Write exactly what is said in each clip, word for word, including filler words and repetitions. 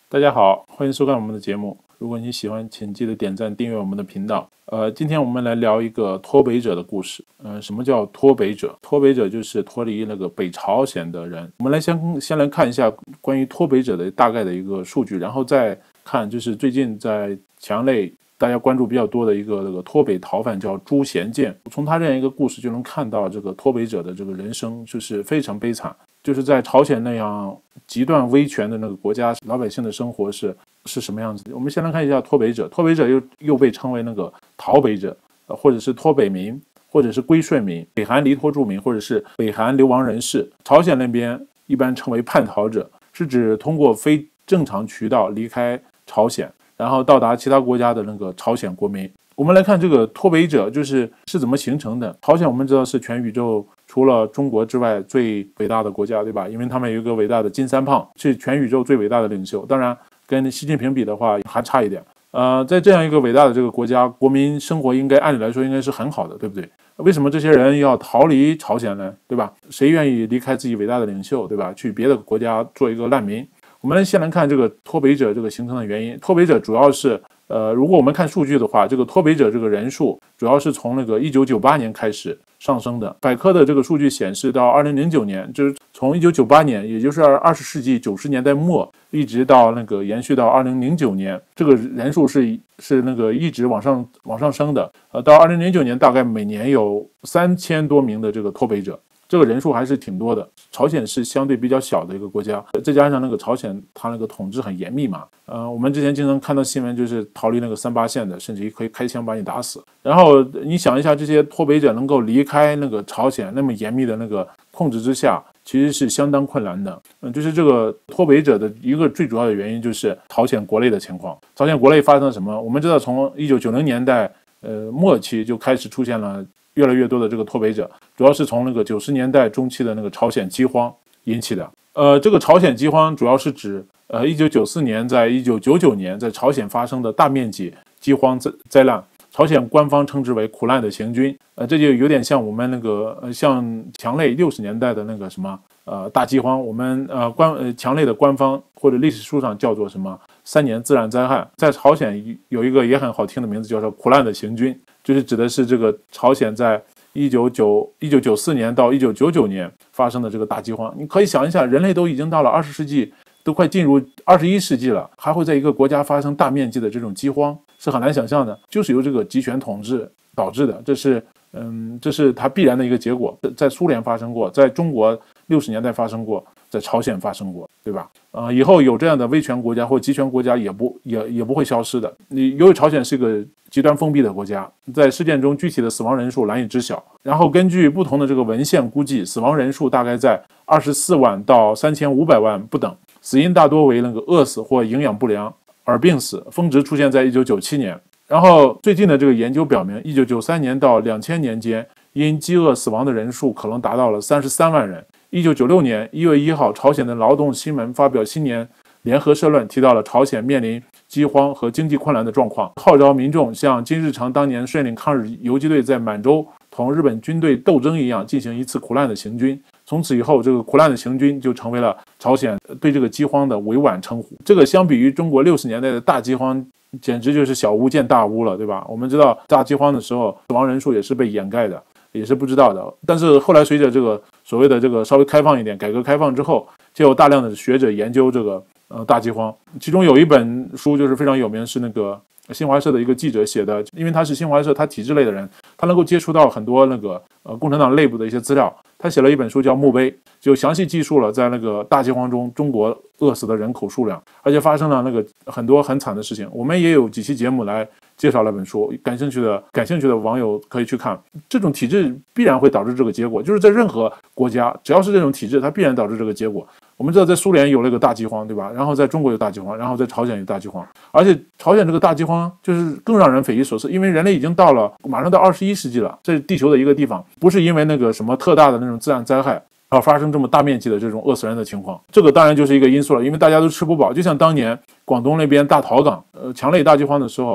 大家好，欢迎收看我们的节目。如果你喜欢，请记得点赞、订阅我们的频道。呃，今天我们来聊一个脱北者的故事。呃，什么叫脱北者？脱北者就是脱离那个北朝鲜的人。我们来先先来看一下关于脱北者的大概的一个数据，然后再看就是最近在墙内大家关注比较多的一个那个脱北逃犯叫朱贤建。从他这样一个故事就能看到这个脱北者的这个人生就是非常悲惨。就是在朝鲜那样极端威权的那个国家，老百姓的生活是是什么样子的？我们先来看一下脱北者。脱北者又又被称为那个逃北者，或者是脱北民，或者是归顺民、北韩离脱住民，或者是北韩流亡人士。朝鲜那边一般称为叛逃者，是指通过非正常渠道离开朝鲜，然后到达其他国家的那个朝鲜国民。我们来看这个脱北者就是是怎么形成的。朝鲜我们知道是全宇宙除了中国之外最伟大的国家，对吧？因为他们有一个伟大的金三胖，是全宇宙最伟大的领袖。当然跟习近平比的话还差一点。呃，在这样一个伟大的这个国家，国民生活应该按理来说应该是很好的，对不对？为什么这些人要逃离朝鲜呢？对吧？谁愿意离开自己伟大的领袖，对吧？去别的国家做一个难民？我们先来看这个脱北者这个形成的原因。脱北者主要是呃，如果我们看数据的话，这个脱北者这个人数主要是从那个一九九八年开始上升的。百科的这个数据显示，到二零零九年，就是从一九九八年，也就是二十世纪九十年代末，一直到那个延续到二零零九年，这个人数是是那个一直往上往上升的。呃，到二零零九年，大概每年有三千多名的这个脱北者。这个人数还是挺多的。朝鲜是相对比较小的一个国家，再加上那个朝鲜它那个统治很严密嘛，呃，我们之前经常看到新闻，就是逃离那个三八线的，甚至于可以开枪把你打死。然后你想一下，这些脱北者能够离开那个朝鲜那么严密的那个控制之下，其实是相当困难的。嗯，就是这个脱北者的一个最主要的原因就是朝鲜国内的情况。朝鲜国内发生了什么？我们知道，从一九九零年代呃末期就开始出现了越来越多的这个脱北者，主要是从那个九十年代中期的那个朝鲜饥荒引起的。呃，这个朝鲜饥荒主要是指呃一九九四年在一九九九年在朝鲜发生的大面积饥荒灾难，朝鲜官方称之为苦难的行军。呃，这就有点像我们那个呃像墙内六十年代的那个什么呃大饥荒，我们呃官呃墙内的官方或者历史书上叫做什么三年自然灾害。在朝鲜有一个也很好听的名字，叫做苦难的行军。就是指的是这个朝鲜在一九九四年到一九九九年发生的这个大饥荒。你可以想一下，人类都已经到了二十世纪，都快进入二十一世纪了，还会在一个国家发生大面积的这种饥荒，是很难想象的。就是由这个集权统治导致的，这是嗯，这是它必然的一个结果。在苏联发生过，在中国六十年代发生过，在朝鲜发生过，对吧？呃，以后有这样的威权国家或集权国家也不也也不会消失的。你由于朝鲜是一个极端封闭的国家，在事件中具体的死亡人数难以知晓。然后根据不同的这个文献估计，死亡人数大概在二十四万到三千五百万不等。死因大多为那个饿死或营养不良而病死，峰值出现在一九九七年。然后最近的这个研究表明，一九九三年到两千年间，因饥饿死亡的人数可能达到了三十三万人。一九九六年一月一号，朝鲜的劳动新闻发表新年联合社论，提到了朝鲜面临饥荒和经济困难的状况，号召民众像金日成当年率领抗日游击队在满洲同日本军队斗争一样，进行一次苦难的行军。从此以后，这个苦难的行军就成为了朝鲜对这个饥荒的委婉称呼。这个相比于中国六十年代的大饥荒，简直就是小巫见大巫了，对吧？我们知道大饥荒的时候，死亡人数也是被掩盖的，也是不知道的。但是后来随着这个所谓的这个稍微开放一点，改革开放之后，就有大量的学者研究这个呃大饥荒。其中有一本书就是非常有名，是那个新华社的一个记者写的，因为他是新华社他体制类的人，他能够接触到很多那个呃共产党内部的一些资料。他写了一本书叫《墓碑》，就详细记述了在那个大饥荒中中国饿死的人口数量，而且发生了那个很多很惨的事情。我们也有几期节目来介绍那本书，感兴趣的感兴趣的网友可以去看。这种体制必然会导致这个结果，就是在任何国家，只要是这种体制，它必然导致这个结果。我们知道在苏联有那个大饥荒，对吧？然后在中国有大饥荒，然后在朝鲜有大饥荒，而且朝鲜这个大饥荒就是更让人匪夷所思，因为人类已经到了马上到二十一世纪了，这是地球的一个地方，不是因为那个什么特大的那种自然灾害而发生这么大面积的这种饿死人的情况，这个当然就是一个因素了，因为大家都吃不饱。就像当年广东那边大逃港，呃，强烈大饥荒的时候，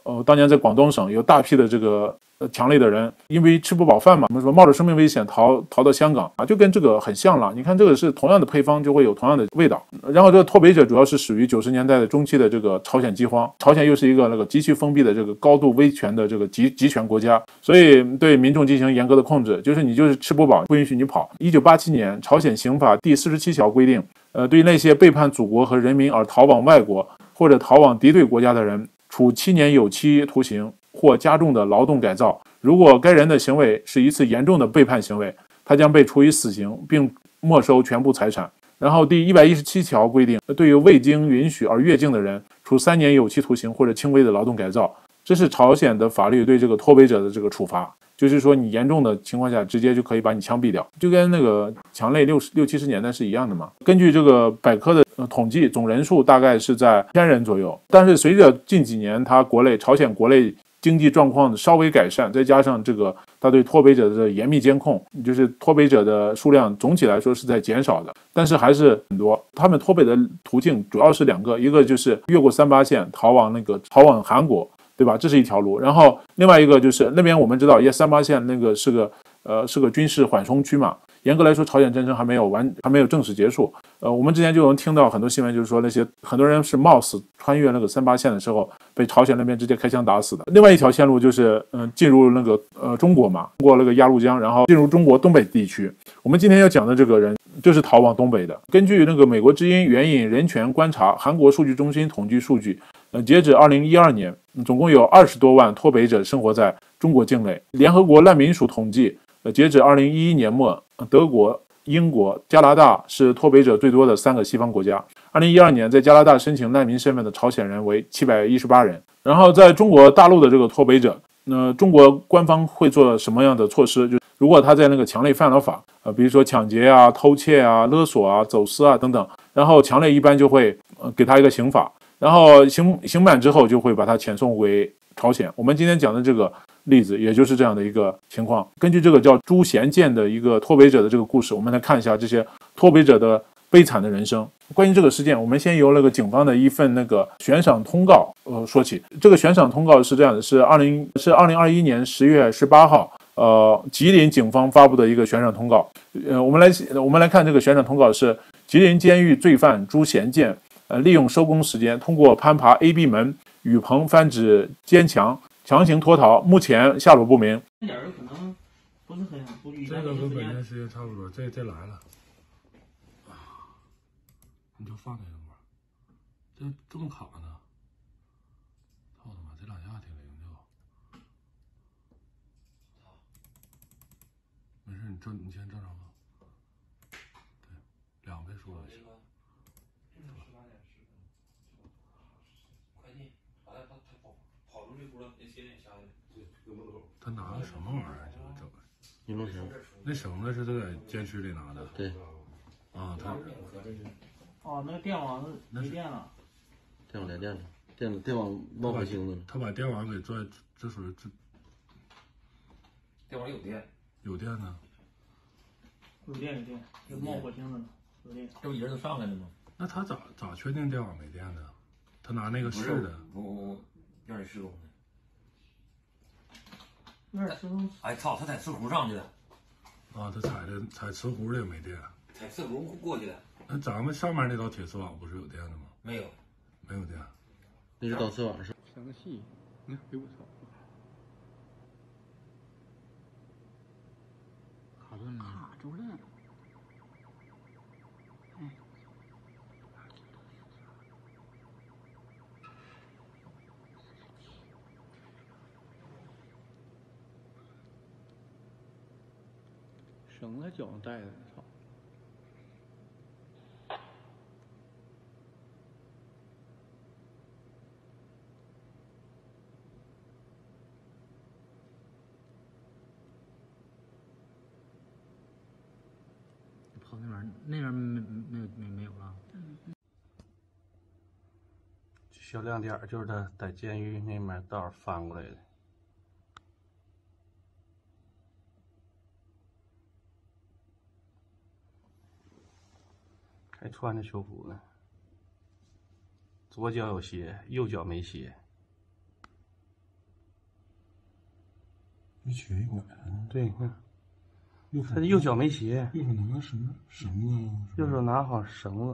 呃，当年在广东省有大批的这个呃强烈的人，因为吃不饱饭嘛，我们说冒着生命危险逃逃到香港啊，就跟这个很像了。你看这个是同样的配方，就会有同样的味道。然后这个脱北者主要是属于九十年代的中期的这个朝鲜饥荒，朝鲜又是一个那个极其封闭的这个高度威权的这个集集权国家，所以对民众进行严格的控制，就是你就是吃不饱，不允许你跑。一九八七年，朝鲜刑法第四十七条规定，呃，对于那些背叛祖国和人民而逃往外国或者逃往敌对国家的人，处七年有期徒刑或加重的劳动改造。如果该人的行为是一次严重的背叛行为，他将被处以死刑，并没收全部财产。然后第一百一十七条规定，对于未经允许而越境的人，处三年有期徒刑或者轻微的劳动改造。这是朝鲜的法律对这个脱北者的这个处罚，就是说你严重的情况下，直接就可以把你枪毙掉，就跟那个强类六十六七十年代是一样的嘛。根据这个百科的统计，总人数大概是在千人左右。但是随着近几年它国内朝鲜国内经济状况的稍微改善，再加上这个他对脱北者的严密监控，就是脱北者的数量总体来说是在减少的，但是还是很多。他们脱北的途径主要是两个，一个就是越过三八线逃往那个逃往韩国，对吧？这是一条路。然后另外一个就是那边我们知道，也三八线那个是个呃是个军事缓冲区嘛。严格来说，朝鲜战争还没有完，还没有正式结束。呃，我们之前就能听到很多新闻，就是说那些很多人是冒死穿越那个三八线的时候，被朝鲜那边直接开枪打死的。另外一条线路就是，嗯、呃，进入那个呃中国嘛，通过那个鸭绿江，然后进入中国东北地区。我们今天要讲的这个人就是逃往东北的。根据那个美国之音援引人权观察韩国数据中心统计数据，呃，截止二零一二年，总共有二十多万脱北者生活在中国境内。联合国难民署统计，呃，截止二零一一年末，德国、英国、加拿大是脱北者最多的三个西方国家。二零一二年，在加拿大申请难民身份的朝鲜人为七百一十八人。然后，在中国大陆的这个脱北者，那、呃、中国官方会做什么样的措施？就如果他在那个强烈犯了法，呃，比如说抢劫啊、偷窃啊、勒索啊、走私啊等等，然后强烈一般就会、呃、给他一个刑法，然后刑刑满之后就会把他遣送回朝鲜。我们今天讲的这个例子也就是这样的一个情况。根据这个叫朱贤建的一个脱北者的这个故事，我们来看一下这些脱北者的悲惨的人生。关于这个事件，我们先由那个警方的一份那个悬赏通告呃说起。这个悬赏通告是这样的，是二零是二零二一年十月十八号，呃，吉林警方发布的一个悬赏通告。呃，我们来我们来看这个悬赏通告是吉林监狱罪犯朱贤建，呃，利用收工时间，通过攀爬 A B 门、雨棚翻指坚墙，强行脱逃，目前下落不明。 点儿可能不是很不预这个和本田时间差不多，这这来了，啊，你就放这个会儿，这这么卡呢？操他妈，这两下挺灵的。没事，你正你先正常放。对，两倍速就行。他拿的什么玩意儿？这个整的？ 尼龙绳。 那绳子是他在监区里拿的。 对。 啊，他。 哦，那个电网是没电了。 电网来电了，电电网冒火星子了。 他把电网给拽，这属于这。 电网有电。 有电呢。 有电有电，有冒火星子了，有电。 这不一人都上来了吗？ 那他咋咋确定电网没电的？他拿那个试的。 不不不，院里施工的。 院里施工。 哎操，他踩磁壶上去的。 啊，他踩的踩磁壶的也没电。 踩磁壶过去的。 那咱们上面那道铁丝网不是有电的吗？ 没有， 没有电。 那是导丝网是。 详细，你看，哎我操，卡顿了， 卡住了。哎。 绳子脚上带的，操！跑那边，那边没没没没有了。 小亮点就是他在监狱那面道翻过来的。还穿着囚服呢，左脚有鞋，右脚没鞋。 一瘸一拐的。 对，你看， 右手他右脚没鞋， 右手拿个什么绳子？ 右手拿好绳子。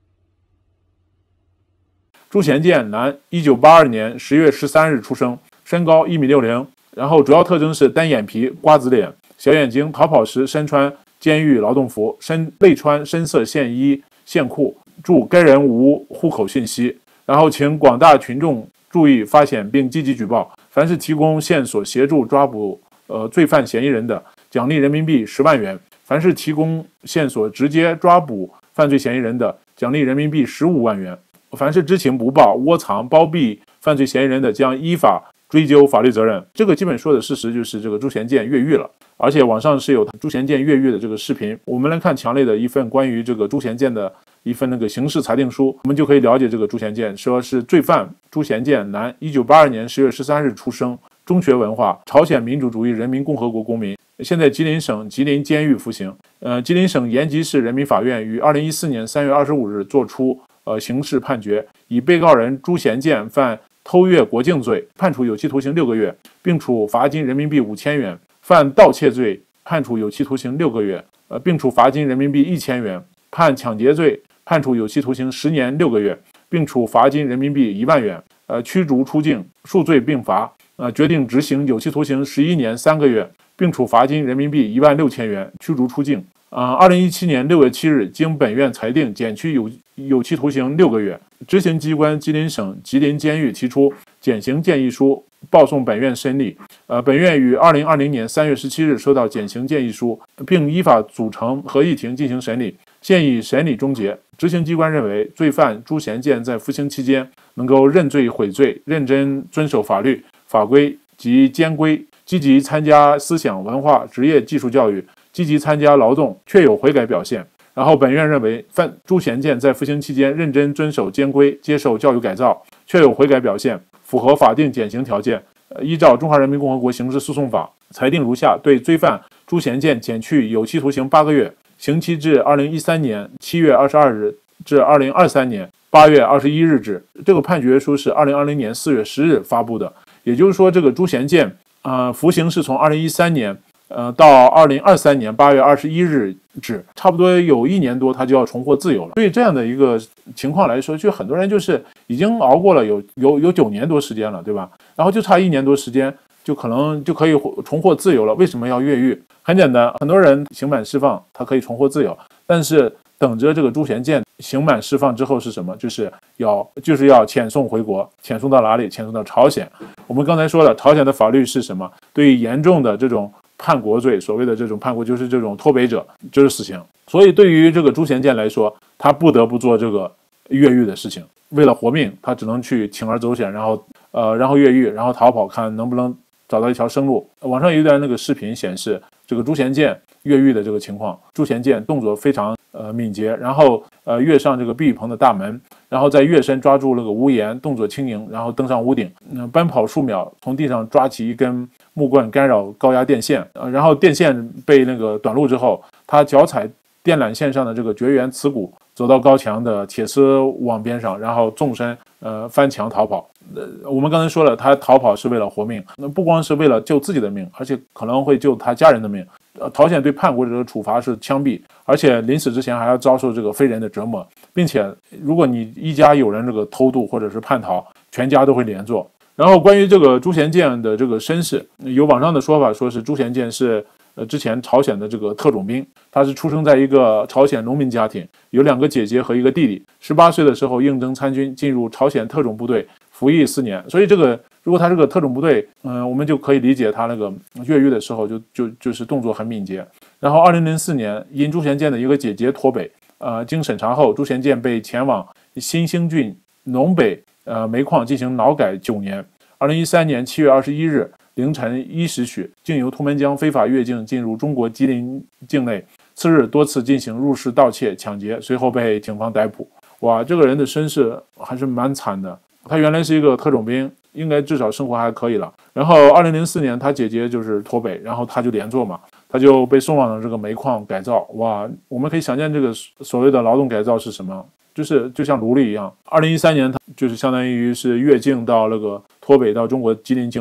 朱贤建，男，一九八二年十月十三日出生，身高一米六零，然后主要特征是单眼皮、瓜子脸、小眼睛，逃跑时身穿监狱劳动服，身内穿深色线衣线裤。注：该人无户口信息。然后请广大群众注意发现并积极举报，凡是提供线索协助抓捕呃罪犯嫌疑人的，奖励人民币十万元；凡是提供线索直接抓捕犯罪嫌疑人的，奖励人民币十五万元。凡是知情不报、窝藏、包庇犯罪嫌疑人的，将依法追究法律责任。这个基本说的事实就是这个朱贤建越狱了，而且网上是有朱贤建越狱的这个视频。我们来看强烈的一份关于这个朱贤建的一份那个刑事裁定书，我们就可以了解这个朱贤建，说是罪犯朱贤建，男，一九八二年十月十三日出生，中学文化，朝鲜民主主义人民共和国公民，现在吉林省吉林监狱服刑。呃，吉林省延吉市人民法院于二零一四年三月二十五日作出呃刑事判决，以被告人朱贤建犯偷越国境罪，判处有期徒刑六个月，并处罚金人民币五千元；犯盗窃罪，判处有期徒刑六个月，呃，并处罚金人民币一千元；判抢劫罪，判处有期徒刑十年六个月，并处罚金人民币一万元，呃，驱逐出境，数罪并罚，呃，决定执行有期徒刑十一年三个月，并处罚金人民币一万六千元，驱逐出境。啊，二零一七年六月七日，经本院裁定减去有有期徒刑六个月。执行机关吉林省吉林监狱提出减刑建议书，报送本院审理。呃，本院于二零二零年三月十七日收到减刑建议书，并依法组成合议庭进行审理，现已审理终结。执行机关认为，罪犯朱贤建在服刑期间能够认罪悔罪，认真遵守法律法规及监规，积极参加思想文化职业技术教育，积极参加劳动，确有悔改表现。然后本院认为，犯朱贤建在服刑期间认真遵守监规，接受教育改造，确有悔改表现，符合法定减刑条件。呃，依照《中华人民共和国刑事诉讼法》裁定如下：对罪犯朱贤建减去有期徒刑八个月，刑期至二零一三年七月二十二日至二零二三年八月二十一日止。这个判决书是二零二零年四月十日发布的，也就是说，这个朱贤建呃服刑是从二零一三年呃，到二零二三年八月二十一日止，差不多有一年多，他就要重获自由了。所以这样的一个情况来说，就很多人就是已经熬过了有有有九年多时间了，对吧？然后就差一年多时间，就可能就可以重获自由了。为什么要越狱？很简单，很多人刑满释放，他可以重获自由，但是等着这个朱贤建刑满释放之后是什么？就是要就是要遣送回国，遣送到哪里？遣送到朝鲜。我们刚才说了，朝鲜的法律是什么？对于严重的这种叛国罪，所谓的这种叛国就是这种脱北者，就是死刑。所以对于这个朱贤建来说，他不得不做这个越狱的事情。为了活命，他只能去铤而走险，然后呃，然后越狱，然后逃跑，看能不能找到一条生路。网上有一段那个视频显示，这个朱贤建越狱的这个情况。朱贤建动作非常呃敏捷，然后呃跃上这个避雨棚的大门，然后再跃身抓住那个屋檐，动作轻盈，然后登上屋顶，嗯、呃，奔跑数秒，从地上抓起一根木棍干扰高压电线，呃，然后电线被那个短路之后，他脚踩电缆线上的这个绝缘磁骨，走到高墙的铁丝网边上，然后纵身呃翻墙逃跑。呃，我们刚才说了，他逃跑是为了活命，那不光是为了救自己的命，而且可能会救他家人的命。呃，朝鲜对叛国者的处罚是枪毙，而且临死之前还要遭受这个非人的折磨，并且如果你一家有人这个偷渡或者是叛逃，全家都会连坐。然后关于这个朱贤建的这个身世，有网上的说法说是朱贤建是呃之前朝鲜的这个特种兵，他是出生在一个朝鲜农民家庭，有两个姐姐和一个弟弟。十八岁的时候应征参军，进入朝鲜特种部队服役四年。所以这个如果他这个特种部队，嗯、呃，我们就可以理解他那个越狱的时候就就就是动作很敏捷。然后二零零四年，因朱贤建的一个姐姐脱北，呃，经审查后，朱贤建被前往新兴郡农北呃煤矿进行劳改九年。二零一三年七月二十一日凌晨一时许，经由图们江非法越境进入中国吉林境内。次日多次进行入室盗窃、抢劫，随后被警方逮捕。哇，这个人的身世还是蛮惨的。他原来是一个特种兵，应该至少生活还可以了。然后二零零四年他姐姐就是脱北，然后他就连坐嘛，他就被送往了这个煤矿改造。哇，我们可以想象这个所谓的劳动改造是什么，就是就像奴隶一样。二零一三年他就是相当于是越境到那个脱北到中国吉林境内，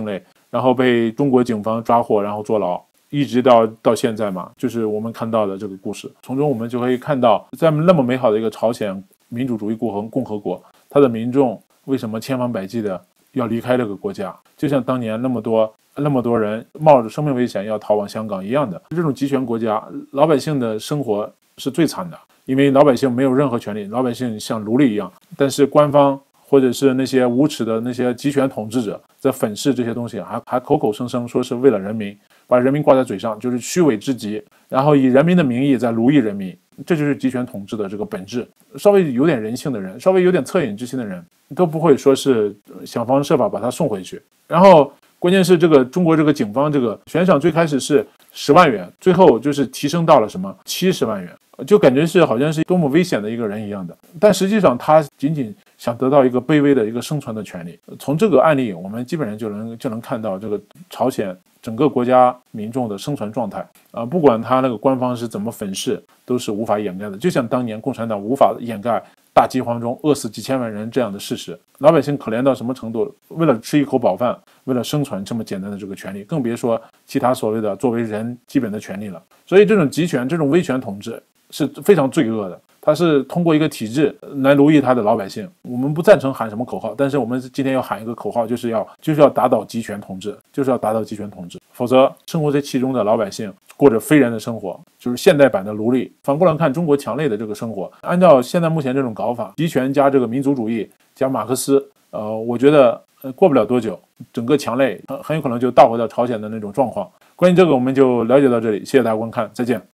然后被中国警方抓获，然后坐牢，一直到到现在嘛，就是我们看到的这个故事。从中我们就可以看到，在那么美好的一个朝鲜民主主义共和共和国，它的民众为什么千方百计的要离开这个国家，就像当年那么多那么多人冒着生命危险要逃往香港一样的。这种集权国家，老百姓的生活是最惨的，因为老百姓没有任何权利，老百姓像奴隶一样。但是官方或者是那些无耻的那些集权统治者在粉饰这些东西，还还口口声声说是为了人民，把人民挂在嘴上，就是虚伪之极，然后以人民的名义在奴役人民。这就是集权统治的这个本质。稍微有点人性的人，稍微有点恻隐之心的人，都不会说是想方设法把他送回去。然后关键是这个中国这个警方这个悬赏最开始是十万元，最后就是提升到了什么七十万元，就感觉是好像是多么危险的一个人一样的。但实际上他仅仅想得到一个卑微的一个生存的权利。从这个案例我们基本上就能就能看到这个朝鲜整个国家民众的生存状态啊、呃，不管他那个官方是怎么粉饰，都是无法掩盖的。就像当年共产党无法掩盖大饥荒中饿死几千万人这样的事实，老百姓可怜到什么程度？为了吃一口饱饭，为了生存这么简单的这个权利，更别说其他所谓的作为人基本的权利了。所以这种集权、这种威权统治是非常罪恶的。它是通过一个体制来奴役他的老百姓。我们不赞成喊什么口号，但是我们今天要喊一个口号，就是要就是要打倒集权统治，就是要打倒集权统治，否则生活在其中的老百姓过着非人的生活，就是现代版的奴隶。反过来看中国强类的这个生活，按照现在目前这种搞法，集权加这个民族主义加马克思，呃，我觉得、呃、过不了多久，整个强类很很有可能就倒回到朝鲜的那种状况。关于这个我们就了解到这里，谢谢大家观看，再见。